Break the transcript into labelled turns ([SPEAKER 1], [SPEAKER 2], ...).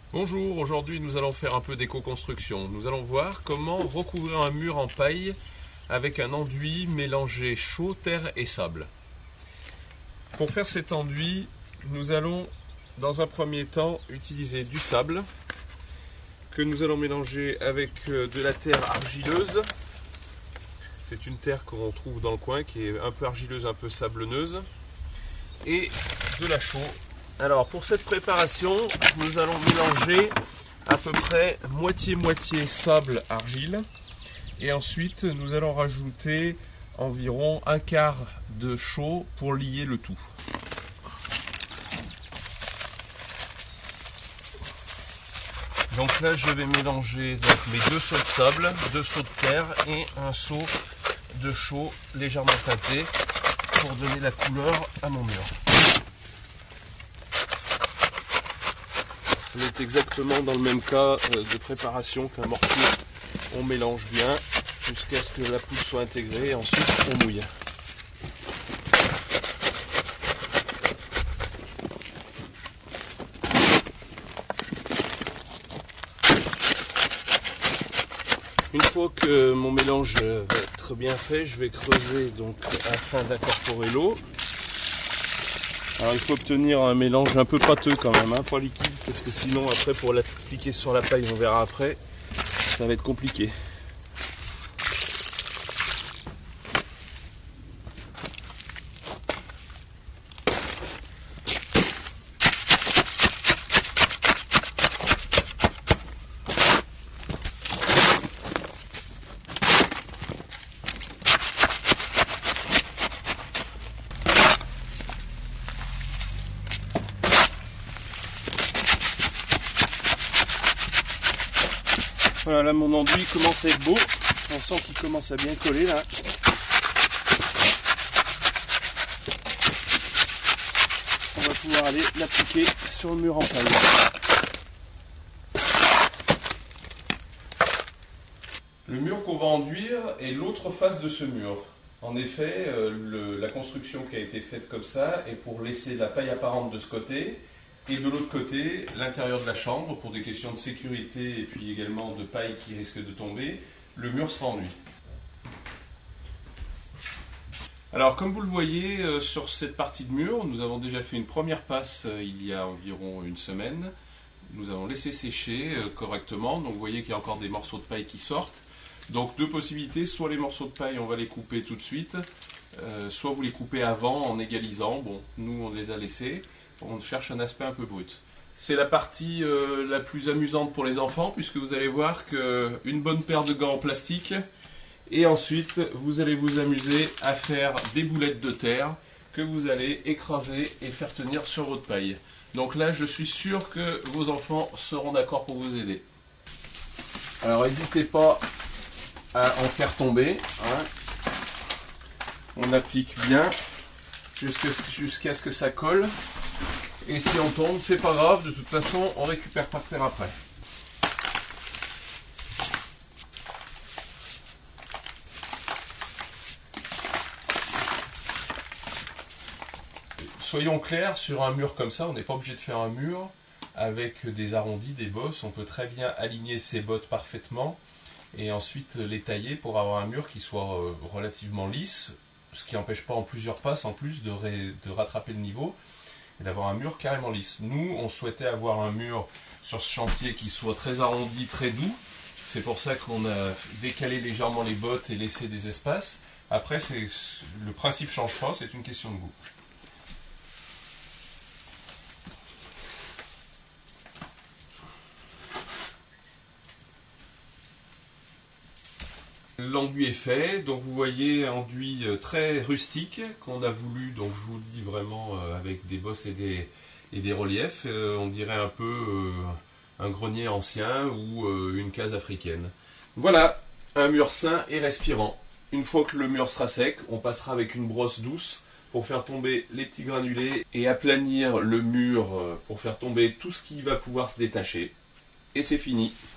[SPEAKER 1] Bonjour, aujourd'hui nous allons faire un peu d'éco-construction. Nous allons voir comment recouvrir un mur en paille avec un enduit mélangé chaud, terre et sable. Pour faire cet enduit, nous allons dans un premier temps utiliser du sable que nous allons mélanger avec de la terre argileuse. C'est une terre qu'on trouve dans le coin qui est un peu argileuse, un peu sablonneuse, et de la chaux. Alors pour cette préparation, nous allons mélanger à peu près moitié-moitié sable-argile et ensuite nous allons rajouter environ un quart de chaux pour lier le tout. Donc là je vais mélanger mes deux seaux de sable, deux seaux de terre et un seau de chaux légèrement teinté pour donner la couleur à mon mur. On est exactement dans le même cas de préparation qu'un mortier. On mélange bien jusqu'à ce que la poudre soit intégrée et ensuite on mouille. Une fois que mon mélange va être bien fait, je vais creuser donc afin d'incorporer l'eau. Alors il faut obtenir un mélange un peu pâteux quand même, pas liquide, parce que sinon après pour l'appliquer sur la paille, on verra après, ça va être compliqué. Voilà, là mon enduit commence à être beau, on sent qu'il commence à bien coller là. On va pouvoir aller l'appliquer sur le mur en paille. Le mur qu'on va enduire est l'autre face de ce mur. En effet, la construction qui a été faite comme ça est pour laisser la paille apparente de ce côté. Et de l'autre côté, l'intérieur de la chambre, pour des questions de sécurité et puis également de paille qui risque de tomber, le mur sera enduit. Alors comme vous le voyez, sur cette partie de mur, nous avons déjà fait une première passe il y a environ une semaine. Nous avons laissé sécher correctement, donc vous voyez qu'il y a encore des morceaux de paille qui sortent. Donc deux possibilités, soit les morceaux de paille on va les couper tout de suite, soit vous les coupez avant en égalisant. Bon, nous on les a laissés. On cherche un aspect un peu brut. C'est la partie la plus amusante pour les enfants, puisque vous allez voir qu'une bonne paire de gants en plastique, et ensuite vous allez vous amuser à faire des boulettes de terre que vous allez écraser et faire tenir sur votre paille. Donc là, je suis sûr que vos enfants seront d'accord pour vous aider. Alors n'hésitez pas à en faire tomber. On applique bien jusqu'à ce que ça colle. Et si on tombe, c'est pas grave, de toute façon, on récupère par terre après. Soyons clairs, sur un mur comme ça, on n'est pas obligé de faire un mur avec des arrondis, des bosses. On peut très bien aligner ces bottes parfaitement et ensuite les tailler pour avoir un mur qui soit relativement lisse, ce qui n'empêche pas en plusieurs passes en plus de rattraper le niveau et d'avoir un mur carrément lisse. Nous, on souhaitait avoir un mur sur ce chantier qui soit très arrondi, très doux. C'est pour ça qu'on a décalé légèrement les bottes et laissé des espaces. Après, le principe ne change pas, c'est une question de goût. L'enduit est fait, donc vous voyez un enduit très rustique qu'on a voulu, donc je vous le dis vraiment avec des bosses et des reliefs, on dirait un peu un grenier ancien ou une case africaine. Voilà, un mur sain et respirant. Une fois que le mur sera sec, on passera avec une brosse douce pour faire tomber les petits granulés et aplanir le mur pour faire tomber tout ce qui va pouvoir se détacher. Et c'est fini.